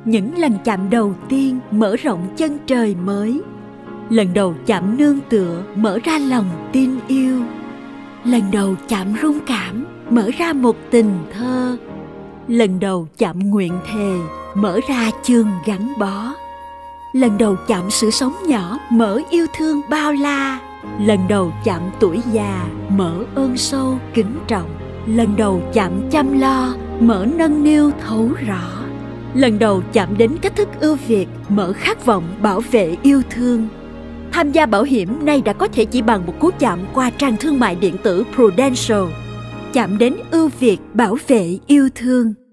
Những lần chạm đầu tiên mở rộng chân trời mới. Lần đầu chạm nương tựa mở ra lòng tin yêu. Lần đầu chạm rung cảm mở ra một tình thơ. Lần đầu chạm nguyện thề mở ra chương gắn bó. Lần đầu chạm sự sống nhỏ mở yêu thương bao la. Lần đầu chạm tuổi già mở ơn sâu kính trọng. Lần đầu chạm chăm lo mở nâng niu thấu rõ. Lần đầu chạm đến cách thức ưu việt mở khát vọng bảo vệ yêu thương. Tham gia bảo hiểm nay đã có thể chỉ bằng một cú chạm qua trang thương mại điện tử Prudential. Chạm đến ưu việt bảo vệ yêu thương.